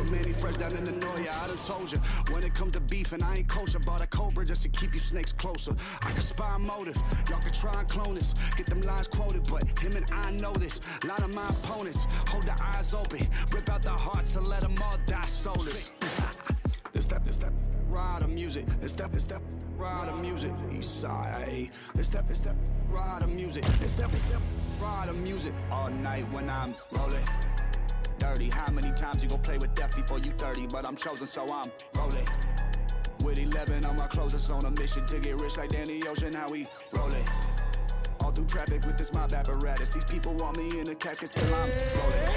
man, he fresh down in the Noya. I done told you, when it come to beefing, I ain't kosher. Bought a Cobra just to keep you snakes closer. I can spy a motive, y'all can try and clone this. Get them lines quoted, but him and I know this. Line of my opponents, hold the eyes open. Rip out the hearts and let them all die soulless. This step, ride the music. This step, ride the music. East side, this step, ride the music. This step, ride the music. All night when I'm rolling. Dirty, how many times you gon' play with death before you 30? But I'm chosen, so I'm rolling. With 11 on my clothes, it's on a mission to get rich like Danny Ocean. How we rolling? All through traffic with this mob apparatus. These people want me in the casket, still I'm rolling.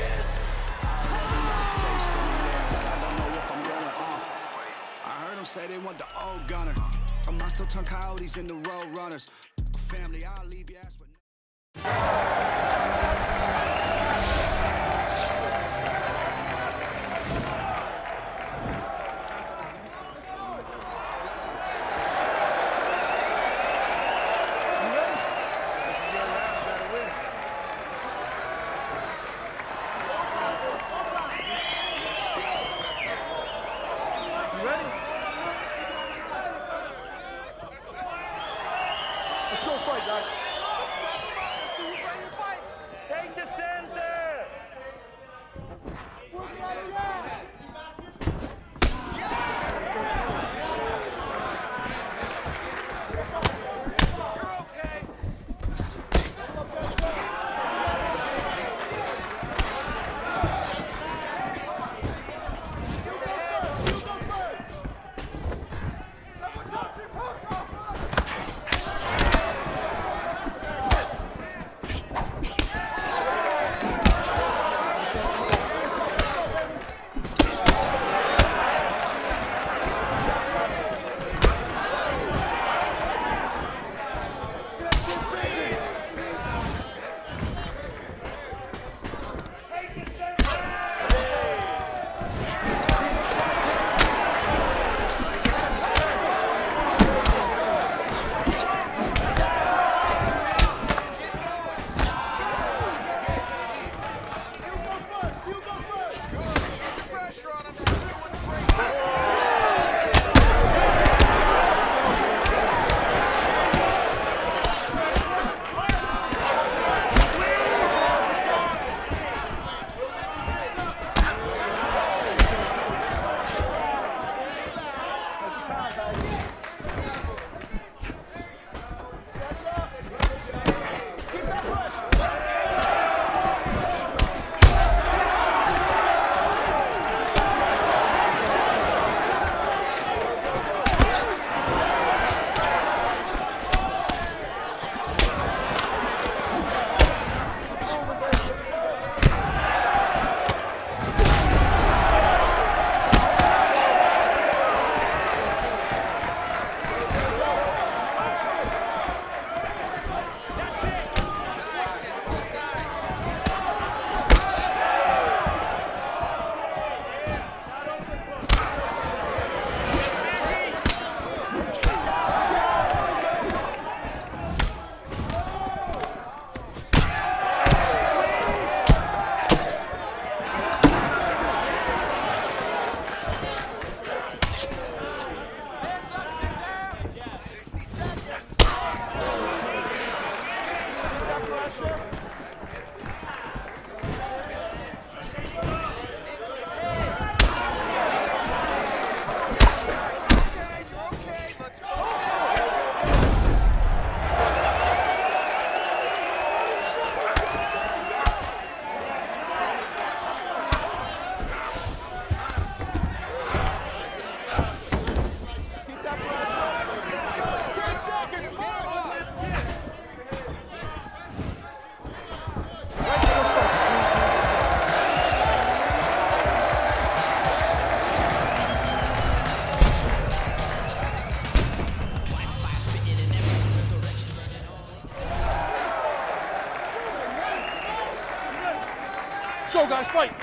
I heard them say they want the old gunner. I still turn coyotes into road runners. Family, I'll leave your ass with. Let's go fight, guys. Let's step them up. Let's see who's ready to fight. Take the center. You're okay. Go, guys, fight.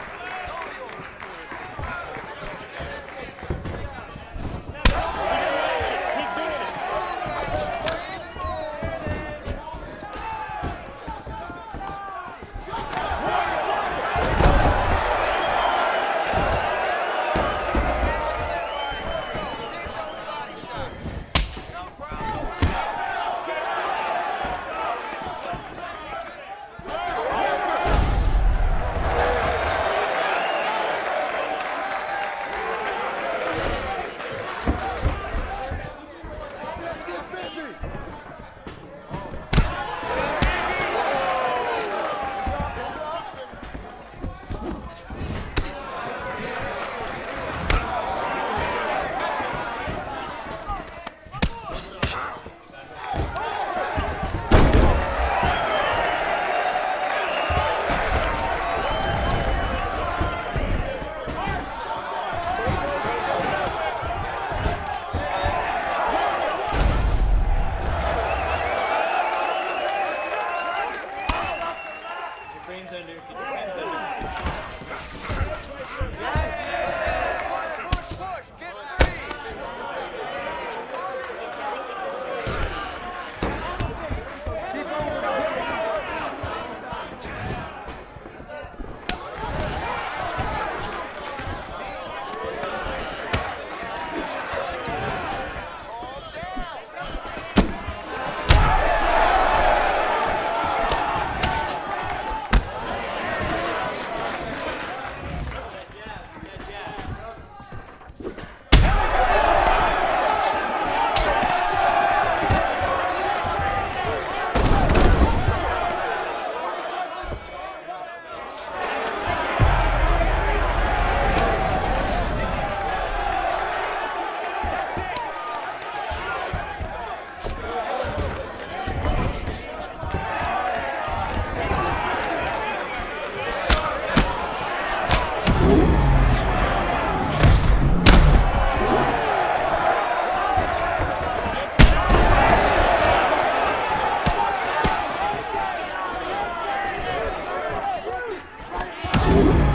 hands under. Get your hands under. Push, push, get free. Super.